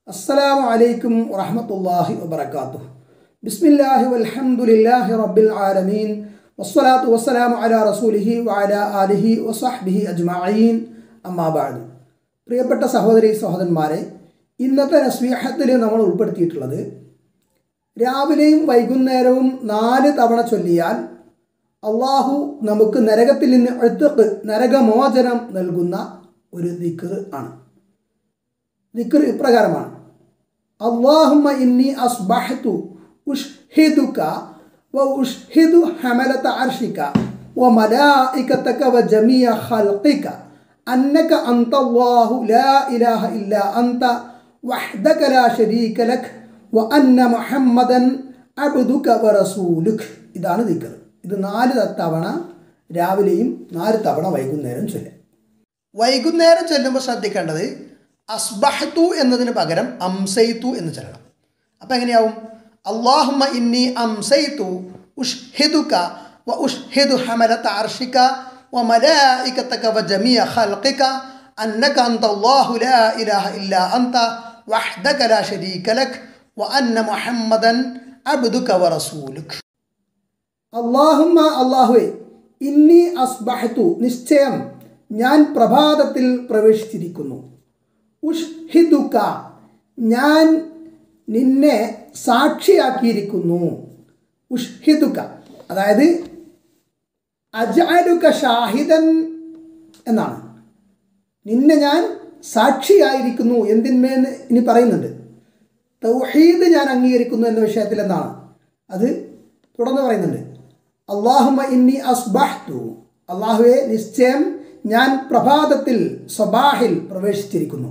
السلام عليكم ورحمة الله وبركاته. بسم الله والحمد لله رب العالمين والصلاة والسلام على رسوله وعلى آله وصحبه أجمعين أما بعد. പ്രിയപ്പെട്ട സഹോദരി സഹോദരന്മാരെ, ഇന്നത്തെ നസ്വീഹത്തിൽ നമ്മൾ ഉൾപ്പെടുത്തിയിട്ടുള്ളത് രാവിലെയും വൈകുന്നേരവും 4 തവണ ചൊല്ലിയാൽ അള്ളാഹു നമുക്ക് നരകത്തിൽ നിന്ന് നരകമോചനം നൽകുന്ന ഒരു ദിക്ർ ആണ്. ദിക്ർ ഇപ്രകാരമാണ്: അല്ലാഹുമ്മ ഇന്നി അസ്ബഹ്തു ഉഷ്ഹിദുക വ ഉഷ്ഹിദു ഹമലത അർശിക വ മലായികതക വ ജമീഅ ഖൽഖിക അന്നക അൻതല്ലാഹു ലാ ഇലാഹ ഇല്ലാ അൻത വഹ്ദക ലാ ശരീക ലക് വ അന്ന മുഹമ്മദൻ അബ്ദുക വ റസൂലുക. ഇതാണ് ദിക്ർ. ഇത് 4 തവണ രാവിലെയും 4 തവണ വൈകുന്നേരം ചൊല്ലുക. വൈകുന്നേരം ചൊല്ലുമ്പോൾ ശ്രദ്ധിക്കേണ്ടത് അസ്ബഹ്തു എന്നതിന് പകരം അംസൈതു എന്ന് ചൊല്ലണം. അപ്പം എങ്ങനെയാവും? അല്ലാഹുമ്മ ഇന്നി അംസൈതു ഉഷ്ഹിദുക വ ഉഷ്ഹിദു ഹമലത അർശിക വ മലായികതക വ ജമീഅ ഖൽഖിക അന്നക അൻതല്ലാഹു ലാ ഇലാഹ ഇല്ലാ അൻത വഹ്ദക ലാ ശരീക ലക് വ അന്ന മുഹമ്മദൻ അബ്ദുക വ റസൂലുക. അല്ലാഹുമ്മ, അല്ലാഹുവേ, ഇന്നി അസ്ബഹ്തു, നിശ്ചയം ഞാൻ പ്രഭാതത്തിൽ പ്രവേശിച്ചിരിക്കുന്നു. ഉഷ്ഹിദുക, ഞാൻ നിന്നെ സാക്ഷിയാക്കിയിരിക്കുന്നു. ഉഷ്ഹിദുക അതായത് അജഅലുക ഷാഹിദൻ എന്നാണ്. നിന്നെ ഞാൻ സാക്ഷിയായിരിക്കുന്നു. എന്തിന്മേന്ന് ഇനി പറയുന്നുണ്ട്. തൗഹീദ് ഞാൻ അംഗീകരിക്കുന്നു എന്ന വിഷയത്തിൽ എന്താണ് അത് തുടർന്ന് പറയുന്നുണ്ട്. അല്ലാഹുമ്മ ഇന്നി അസ്ബഹ്തു, അല്ലാഹുവേ, നിശ്ചയം ഞാൻ പ്രഭാതത്തിൽ സബാഹിൽ പ്രവേശിച്ചിരിക്കുന്നു.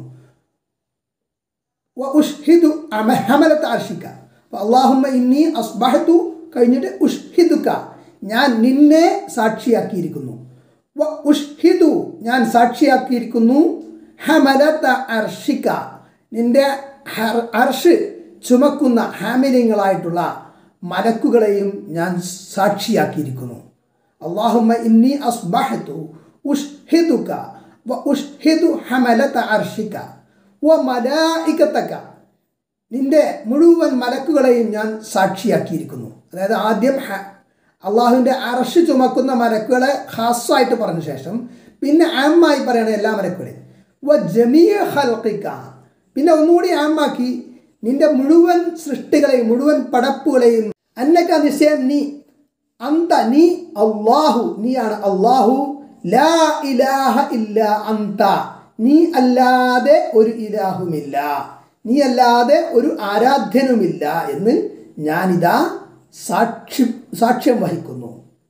വ ഉഷ്ഹിദു ഹമലത അർശിക, അല്ലാഹുമ്മ ഇന്നി അസ്ബഹ്തു കഴിഞ്ഞിട്ട് ഉഷ്ഹിദുക, ഞാൻ നിന്നെ സാക്ഷിയാക്കിയിരിക്കുന്നു. വ ഉഷ്ഹിദു, ഞാൻ സാക്ഷിയാക്കിയിരിക്കുന്നു. ഹമലത അർശിക, നിന്റെ അർഷ് ചുമക്കുന്ന ഹാമിലിങ്ങളായിട്ടുള്ള മലക്കുകളെയും ഞാൻ സാക്ഷിയാക്കിയിരിക്കുന്നു. അല്ലാഹുമ്മ ഇന്നി അസ്ബഹ്തു ഉഷ്ഹിദുക വ ഉഷ്ഹിദു ഹമലത അർശിക വ മലായികതക, നിന്റെ മുഴുവൻ മലക്കുകളെയും ഞാൻ സാക്ഷിയാക്കിയിരിക്കുന്നു. അതായത് ആദ്യം അള്ളാഹുവിൻ്റെ അർശ് ചുമക്കുന്ന മലക്കുകളെ ഖാസായിട്ട് പറഞ്ഞ ശേഷം പിന്നെ ആമായി പറയണ എല്ലാ മലക്കുകളെയും. വ ജമീഅ ഖൽഖിക, പിന്നെ ഒന്നുകൂടി ആമാക്കി നിന്റെ മുഴുവൻ സൃഷ്ടികളെയും മുഴുവൻ പടപ്പുകളെയും. അന്നക, നിശ്ചയം നീ, അന്ത നീ, അല്ലാഹു നീയാണ് അല്ലാഹു, ലാ ഇലാഹ ഇല്ലാ അന്ത നീ അല്ലാതെ ഒരു ഇലാഹുമില്ല, നീ അല്ലാതെ ഒരു ആരാധ്യനുമില്ല എന്ന് ഞാനിതാ സാക്ഷ്യം വഹിക്കുന്നു.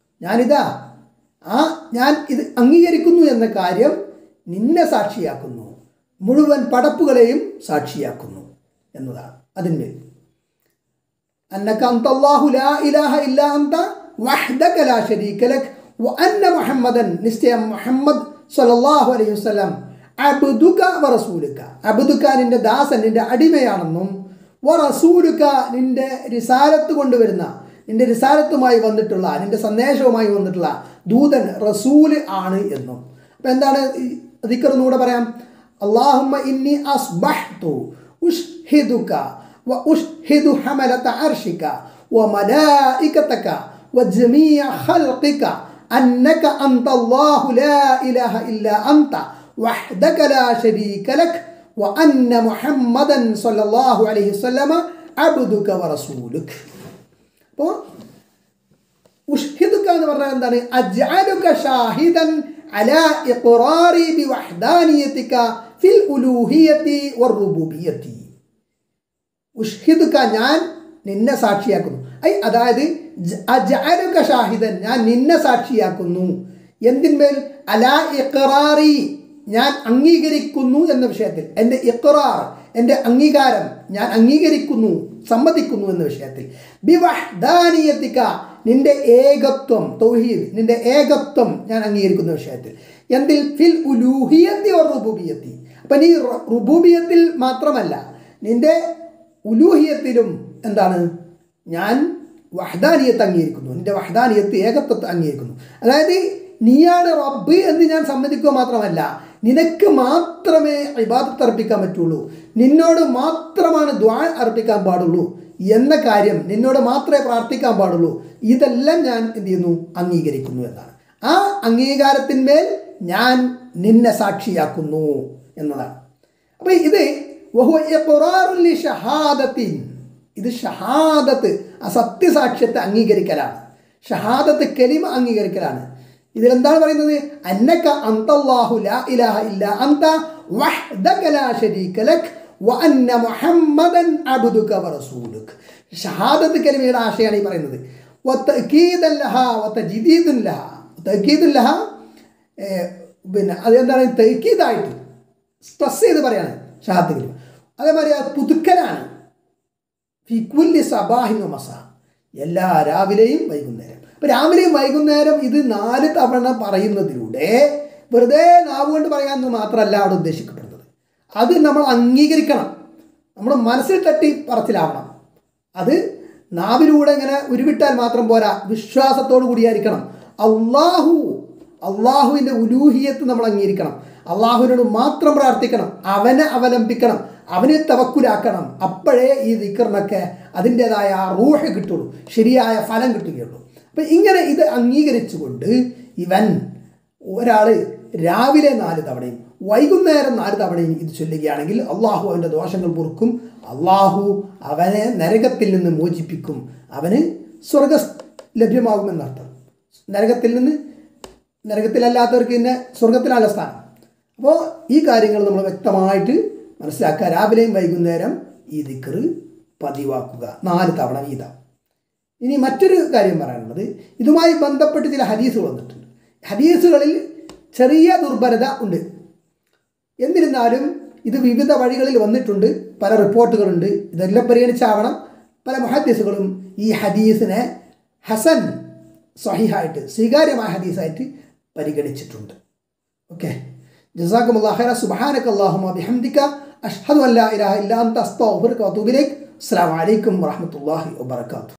ഞാൻ ഇത് അംഗീകരിക്കുന്നു എന്ന കാര്യം നിന്നെ സാക്ഷിയാക്കുന്നു, മുഴുവൻ പടപ്പുകളെയും സാക്ഷിയാക്കുന്നു എന്നതാണ് അതിന്മേൽ. അന്നക അൻതല്ലാഹു ലാ ഇലാഹ ഇല്ലാ അൻത വഹ്ദക ലാ ശരീക ലക് വ അന്ന മുഹമ്മദൻ, നിശ്ചയം മുഹമ്മദ് സ്വല്ലല്ലാഹു അലൈഹി വസല്ലം, അബ്ദുക വ റസൂലുക, അബ്ദുക നിന്റെ ദാസൻ, നിന്റെ അടിമയാണെന്നും, വ റസൂലുക നിന്റെ റിസാലത്ത് കൊണ്ടുവരുന്ന, നിന്റെ റിസാലത്തുമായി വന്നിട്ടുള്ള, നിന്റെ സന്ദേശവുമായി വന്നിട്ടുള്ള ദൂതൻ, റസൂല് ആണ് എന്നും. അപ്പം എന്താണ് ദിക്ർ എന്നൂടെ പറയാം. അല്ലാഹുമ്മ ഇന്നി അസ്ബഹ്തു ഉഷ്ഹിദുക വ ഉഷ്ഹിദു ഹമലത അർശിക വ മലായികതക വ ജമീഅ ഖൽഖിക അന്നക അൻതല്ലാഹു ലാ ഇലാഹ ഇല്ലാ അൻത വഹ്ദക ലാ ശരീക ലക് വ അന്ന മുഹമ്മദൻ സ്വല്ലല്ലാഹു അലൈഹി വസല്ലമ അബ്ദുക വ റസൂലുക. അപ്പോൾ ഉഷ്ഹിദുക എന്ന് പറഞ്ഞാൽ എന്താണ്? അജ്അലുക ഷാഹിദൻ അലാ ഇഖ്റാരി ബിവഹ്ദാനിയതിക ഫിൽ ഉലൂഹിയതി വറുബൂബിയതി. ഉഷ്ഹിദുക, ഞാൻ നിന്നെ സാക്ഷിയാക്കുന്നു. അതായത് അജ്അലുക ഷാഹിദൻ, ഞാൻ നിന്നെ സാക്ഷിയാക്കുന്നു. എന്തിന്മേൽ? അലാ ഇഖ്റാരി, ഞാൻ അംഗീകരിക്കുന്നു എന്ന വിഷയത്തിൽ. എൻ്റെ ഇഖ്റാർ, എൻ്റെ അംഗീകാരം, ഞാൻ അംഗീകരിക്കുന്നു, സമ്മതിക്കുന്നു എന്ന വിഷയത്തിൽ. ബിവഹ്ദാനിയതിക, നിന്റെ ഏകത്വം, തൗഹീദ്, നിന്റെ ഏകത്വം ഞാൻ അംഗീകരിക്കുന്ന വിഷയത്തിൽ. എന്തിൽ? ഫിൽ ഉലൂഹിയത്തി വ റുബൂബിയത്തി. അപ്പം നീ റുബൂബിയത്തിൽ മാത്രമല്ല, നിന്റെ ഉലൂഹിയത്തിലും എന്താണ്? ഞാൻ വഹ്ദാനിയത്ത് അംഗീകരിക്കുന്നു, നിന്റെ വഹ്ദാനിയത്ത്, ഏകത്വത്തെ അംഗീകരിക്കുന്നു. അതായത് നീയാണ് റബ്ബ് എന്ന് ഞാൻ സമ്മതിക്കുക മാത്രമല്ല, നിനക്ക് മാത്രമേ ഇബാദത്ത് അർപ്പിക്കാൻ പറ്റുള്ളൂ, നിന്നോട് മാത്രമാണ് ദുആ അർപ്പിക്കാൻ പാടുള്ളൂ എന്ന കാര്യം, നിന്നോട് മാത്രമേ പ്രാർത്ഥിക്കാൻ പാടുള്ളൂ, ഇതെല്ലാം ഞാൻ എന്ത് ചെയ്യുന്നു, അംഗീകരിക്കുന്നു എന്നാണ്. ആ അംഗീകാരത്തിന്മേൽ ഞാൻ നിന്നെ സാക്ഷിയാക്കുന്നു എന്നതാണ്. അപ്പോൾ ഇത് ഇത് ഷഹാദത്ത്, ആ സത്യസാക്ഷ്യത്തെ അംഗീകരിക്കലാണ്, ഷഹാദത്ത് കലിമ അംഗീകരിക്കലാണ്. ഇതിലെന്താണ് പറയുന്നത്? അന്നക അൻതല്ലാഹു ലാ ഇലാഹ ഇല്ലാ അൻത വഹ്ദക ലാ ശരീക ലക് വഅന്ന മുഹമ്മദൻ അബ്ദുക വറസൂലുക. ഷഹാദത്ത് കലിമയുടെ ആശയമാണ് ഈ പറയുന്നത്. വതഅകീദൻ ലഹാ വതജ്ദീദുൻ ലഹാ. തഅകീദുൻ ലഹാ പിന്നെ അതെന്താണ്? തഅകീദായിട്ട് സ്ട്രെസ് ചെയ്ത് പറയാണ് ഷഹാദത്ത് കലിമ. അതേമാതിരി അത് പുതുക്കലാണ്. ഫി കുല്ലി സബാഹിൻ വമസാ, എല്ലാ രാവിലെയും വൈകുന്നേരം. അപ്പോൾ രാവിലെയും വൈകുന്നേരം ഇത് 4 തവണ പറയുന്നതിലൂടെ വെറുതെ നാവ് കൊണ്ട് പറയാമെന്ന് മാത്രമല്ല അവിടെ ഉദ്ദേശിക്കപ്പെടുന്നത്. അത് നമ്മൾ അംഗീകരിക്കണം, നമ്മുടെ മനസ്സിൽ തട്ടി പറച്ചിലാവണം. അത് നാവിലൂടെ ഇങ്ങനെ ഉരുവിട്ടാൽ മാത്രം പോരാ, വിശ്വാസത്തോടു കൂടിയായിരിക്കണം. അള്ളാഹുവിൻ്റെ ഉലൂഹിയത്ത് നമ്മൾ അംഗീകരിക്കണം, അള്ളാഹുവിനോട് മാത്രം പ്രാർത്ഥിക്കണം, അവനെ അവലംബിക്കണം, അവനെ തവക്കുലാക്കണം. അപ്പോഴേ ഈ ദിക്റിനൊക്കെ അതിൻ്റേതായ ആ റൂഹ് കിട്ടുള്ളൂ, ശരിയായ ഫലം കിട്ടുകയുള്ളൂ. അപ്പം ഇങ്ങനെ ഇത് അംഗീകരിച്ചുകൊണ്ട് ഒരാൾ രാവിലെ 4 തവണയും വൈകുന്നേരം 4 തവണയും ഇത് ചൊല്ലുകയാണെങ്കിൽ അള്ളാഹു അവൻ്റെ ദോഷങ്ങൾ പൊറുക്കും, അള്ളാഹു അവനെ നരകത്തിൽ നിന്ന് മോചിപ്പിക്കും, അവന് സ്വർഗ ലഭ്യമാകുമെന്നർത്ഥം. നരകത്തിലല്ലാത്തവർക്ക് പിന്നെ സ്വർഗത്തിലാണ് സ്ഥാനം. അപ്പോൾ ഈ കാര്യങ്ങൾ നമ്മൾ വ്യക്തമായിട്ട് മനസ്സിലാക്കുക. രാവിലെയും വൈകുന്നേരം ഈ ദിക്ർ പതിവാക്കുക 4 തവണ വീതം. ഇനി മറ്റൊരു കാര്യം പറയാനുള്ളത്, ഇതുമായി ബന്ധപ്പെട്ട് ചില ഹദീസുകൾ വന്നിട്ടുണ്ട്. ഹദീസുകളിൽ ചെറിയ ദുർബലത ഉണ്ട്. എന്നിരുന്നാലും ഇത് വിവിധ വഴികളിൽ വന്നിട്ടുണ്ട്, പല റിപ്പോർട്ടുകളുണ്ട്. ഇതെല്ലാം പരിഗണിച്ചാവണം. പല മുഹദ്ദിസുകളും ഈ ഹദീസിനെ ഹസൻ സ്വഹീഹായിട്ട്, സ്വീകാര്യമായ ഹദീസായിട്ട് പരിഗണിച്ചിട്ടുണ്ട്. ഓക്കെ, ജസാക്കുമുല്ലാഹു ഖൈറ. സുബ്ഹാനക അല്ലാഹുമ്മ ബിഹംദിക അഷ്ഹദു അൻ ലാ ഇലാഹ ഇല്ലാ അൻത അസ്തഗ്ഫിറുക വഅതൂബു ഇലൈക്. അസ്സലാമു അലൈക്കും വറഹ്മത്തുള്ളാഹി വബറകാതുഹു.